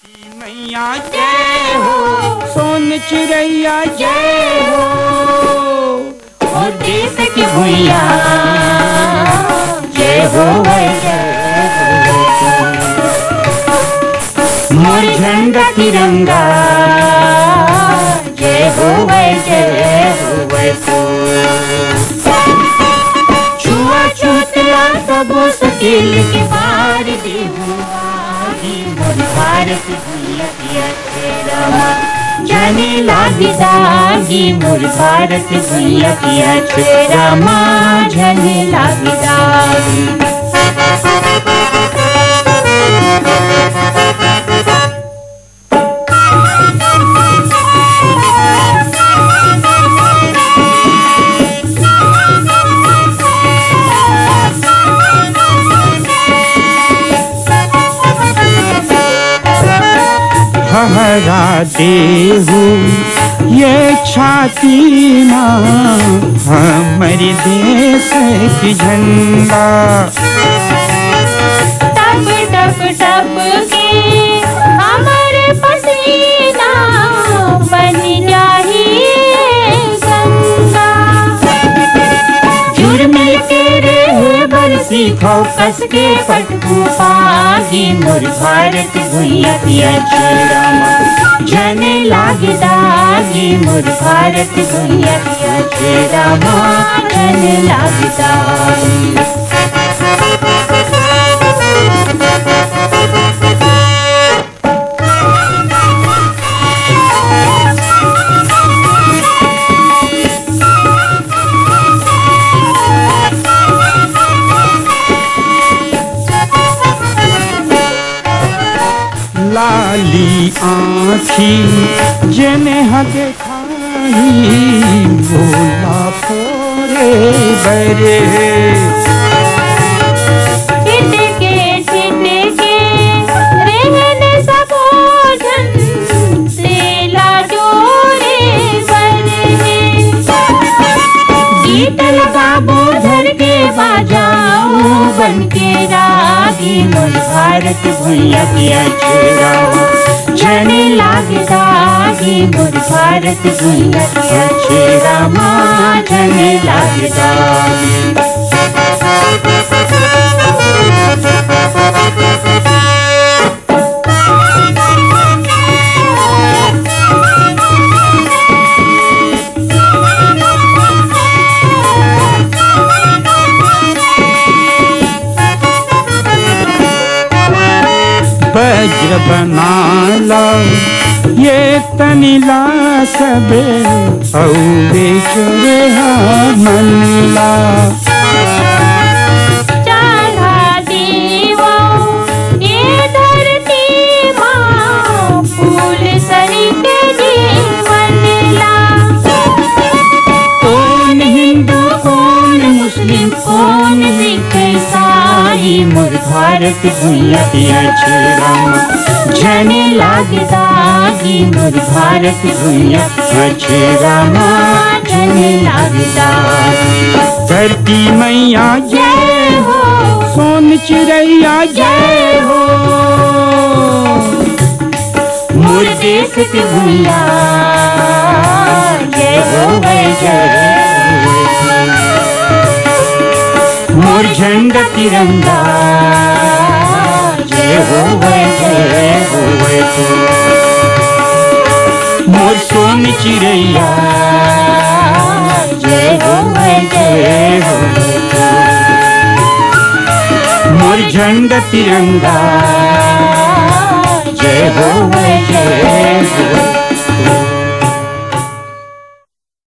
मैया जय हो, सोन चिड़ैया जय हो, और देश की भैया जय हो मोर झंडा तिरंगा जय हो छुआ-छूतला सबो सकेल के पार देहु भारत भैया रामा जाने लागी दागी मोर भारत भैया रामा जाने लागी दागी। फहरा देहु ये छाती माँ हमारे देश की झंडा टप टप टप के हमारे पसीना बन जाहिए गंगा जुड़ मिल के रहे बरसी खो कस के पटकू पागी मोर भारत भैया रामा जाने लागे दागी मोर भारत भैया रामा जाने लागे दागी। लाली आँखी जने हगे खाही बोला फोरे बरे टिटके रहने सबो जन लेला डोरे बरे गीत लगाबो धर के बाजाओ बन के रागी मोर भारत भैया रामा जाने लागे दागी मोर भारत भैया रामा जाने लागे दागी। वज्र बनाला ये तनिला सबे औरे चोरे मनला चढ़ा देवा ये धरती माँ फूल सरी के जीवनला कौन हिंदू कौन मुस्लिम कौन सिख ईसाई मोर भारत भैया रामा जाने लागे दागी मोर भारत भैया रामा जाने लागे दागी। धरती मैया जय हो, सोन चिड़ैया जय हो, मोर देश के भैया जय हो मोर झंडा तिरंगा जय हो मोर सोन चिड़ैया जय हो मोर झंडा तिरंगा जय हो